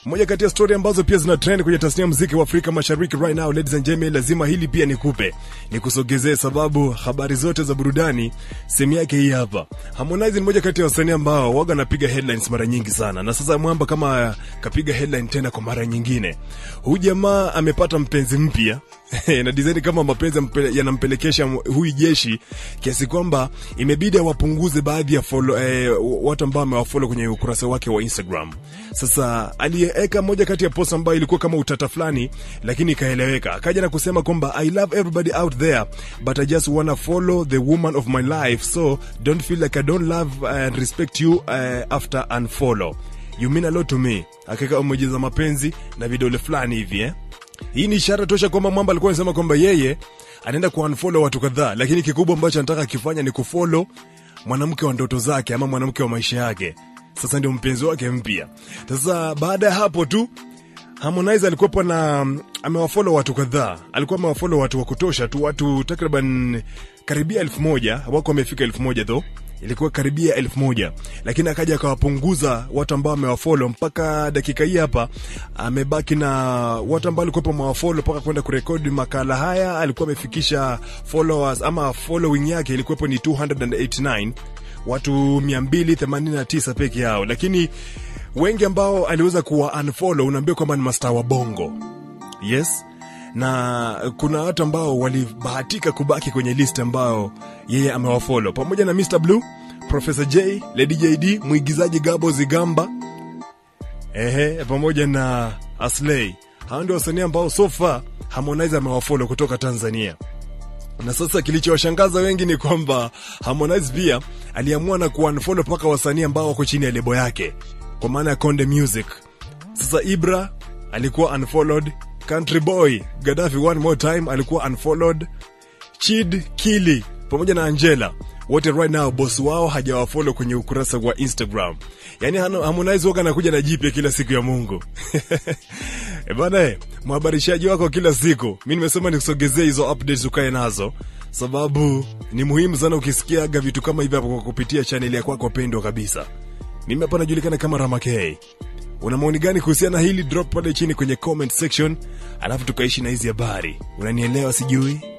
Moja kati ya story ambazo pia zina trend kwenye tasnia ya muziki wa Afrika Mashariki right now, ladies and gentlemen, lazima hili pia nikupe, nikusogezee, sababu habari zote za burudani sehemu yake hii hapa. Hamonize ni moja kati ya wasanii ambao waga napiga headlines mara nyingi sana, na sasa mwamba kama kapiga headline tena kwa mara nyingine. Huyu jamaa amepata mpenzi mpya na design kama mapenzi yanampelekesha huyu jeshi kiasi kwamba imebidi wapunguze baadhi ya watu ambao amewafollow kwenye ukurasa wake wa Instagram. Sasa aliweka moja kati ya post ambayo ilikuwa kama utata fulani, lakini ikaeleweka. Akaja na kusema kwamba I love everybody out there but I just wanna follow the woman of my life, so don't feel like I don't love and respect you after unfollow. You mean a lot to me. Akaweka emoji za mapenzi na vidole fulani hivi Hii ni ishara tosha kwamba mwamba alikuwa anasema kwamba yeye anaenda kuunfollow watu kadhaa, lakini kikubwa ambacho anataka kifanya ni kufollow mwanamke wa ndoto zake ama mwanamke wa maisha yake. Sasa ndio mpenzi wake mpya. Sasa baada ya hapo tu Hamonize alikuwa na amewafollow watu kadhaa. Alikuwa amewafollow watu wa kutosha tu, watu takriban karibia 1000, wako wamefika 1000 though. Ilikuwa karibia 1000, lakini akaja akawapunguza watu ambao amewafollow mpaka dakika hii hapa. Amebaki na watu ambao alikuwa amewafollow mpaka kwenda kurekodi makala haya. Alikuwa amefikisha followers ama following yake ilikuwa ni 289, watu 289 peke yao. Lakini wengi ambao aliweza kuwa unfollow unaambia kwamba ni master wa bongo. Yes. Na kuna watu ambao walibahatika kubaki kwenye list ambao yeye amewafollow, pamoja na Mr. Blue, Professor J, Lady JD, mwigizaji Gabo Zigamba, pamoja na Aslay. Hao ndio wasanii ambao so far Harmonize amewafollow kutoka Tanzania. Na sasa kilichowashangaza wengi ni kwamba Harmonize pia aliamua na kuunfollow paka wasanii ambao wako chini ya lebo yake, kwa maana ya Konde Music. Sasa Ibra alikuwa unfollowed, Country Boy Gaddafi one more time alikuwa unfollowed, Chid Kili pamoja na Angela wote right now boss wao hajawafollow kwenye ukurasa wa Instagram. Yani Harmonize waka anakuja na jipya kila siku ya Mungu. Bwana, mhabarishaji wako kila siku. Mimi nimesema nikusogezee hizo updates ukae nazo, sababu ni muhimu sana ukisikiaga vitu kama hivi hapo kwa kupitia channel yako kwa pendwa kabisa. Mimi hapa najulikana kama Ramake. Una maoni gani kuhusiana na hili? Drop pale chini kwenye comment section, alafu tukaishi na hizi habari. Unanielewa sijui?